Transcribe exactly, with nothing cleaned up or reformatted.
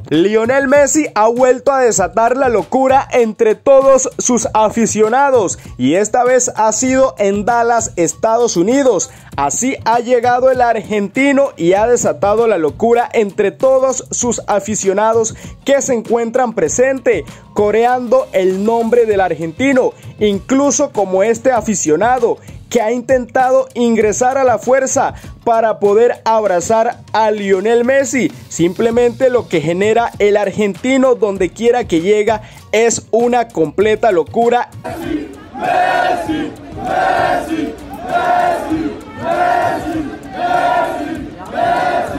Lionel Messi ha vuelto a desatar la locura entre todos sus aficionados y esta vez ha sido en Dallas, Estados Unidos. Así ha llegado el argentino y ha desatado la locura entre todos sus aficionados que se encuentran presentes, coreando el nombre del argentino, incluso como este aficionado que ha intentado ingresar a la fuerza para poder abrazar a Lionel Messi. Simplemente lo que genera el argentino donde quiera que llega es una completa locura. Messi, Messi, Messi, Messi, Messi, Messi, Messi.